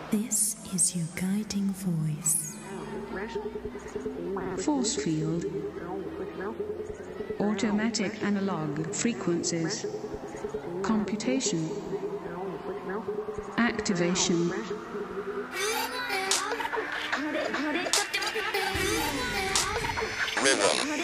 This is your guiding voice. Force field. Automatic analog frequencies. Computation. Activation. Rhythm.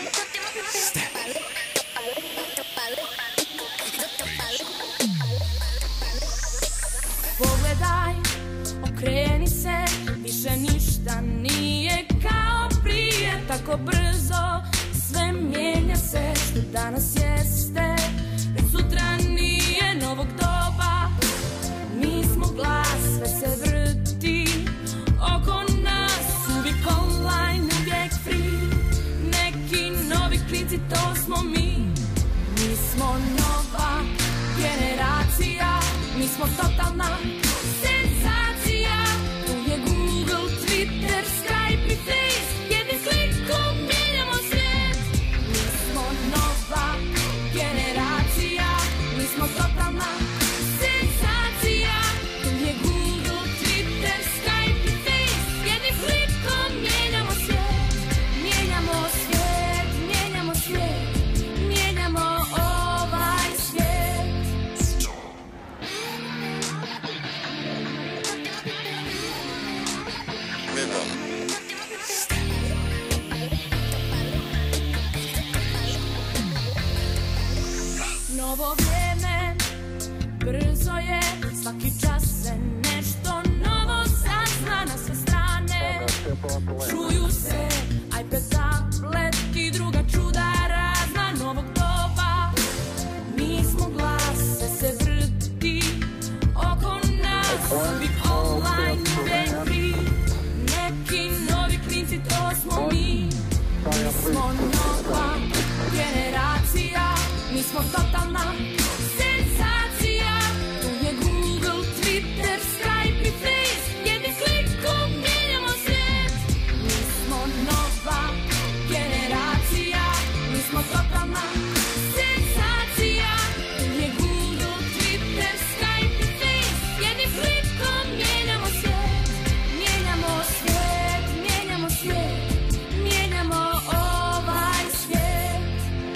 Pogledaj, okreni se, više ništa nije kao prije. Tako brzo sve mijenja se, što danas jeste, već sutra nije novog doba. Mi smo glas, sve se vrti oko nas, uvijek online, uvijek free. Neki novi klinci, to smo mi. Mi smo nova generacija, mi smo totalna senzacija. Tu je Google, Twitter, Skype i Face, jednim klikom mijenjamo svijet. Mi smo nova generacija, mi smo totalna senzacija. Tu je Google, Twitter, Skype i Face, jednim klikom mijenjamo svijet. Mijenjamo svijet, mijenjamo svijet, mijenjamo ovaj svijet. Novo vrijeme, brzo je, svaki čas se nešto novo sazna na sve strane. Čuju se iPad, tablet i druga čuda razna novog doba. Mi smo glas, sve se vrti oko nas, uvijek online, uvijek free. Neki novi klinci, to smo mi. Mi smo nova generacija, mi smo totalna senzacija. Tu je Google, Twitter, Skype i Face, jednim klikom mijenjamo svijet. Mi smo nova generacija, mi smo totalna senzacija. Tu je Google, Twitter, Skype i Face, jednim klikom mijenjamo svijet. Mijenjamo svijet, mijenjamo svijet, mijenjamo ovaj svijet.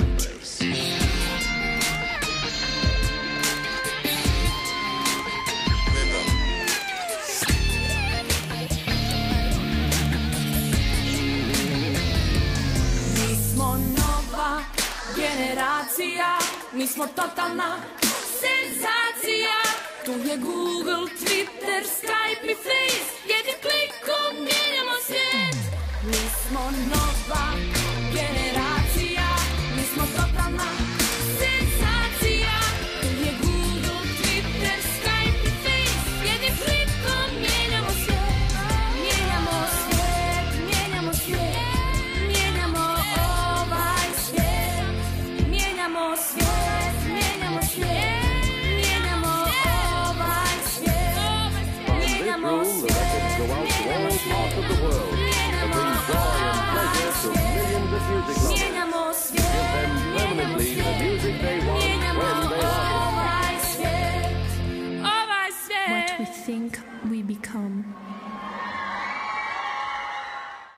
Mi smo nova generacija, mi smo totalna senzacija. Tu je Google, Twitter, Skype i Face, jednim klikom mijenjamo svijet. Mi smo nova generacija, mi smo totalna senzacija. Tu je Google, Twitter, Skype i Face, jednim klikom mijenjamo svijet. Mijenjamo svijet, mijenjamo svijet, mijenjamo ovaj svijet. Mijenjamo svijet, mijenjamo svijet, mijenjamo ovaj svijet. Mijenjamo svijet, mijenjamo svijet, mijenjamo ovaj svijet. Mijenjamo svijet, mijenjamo svijet.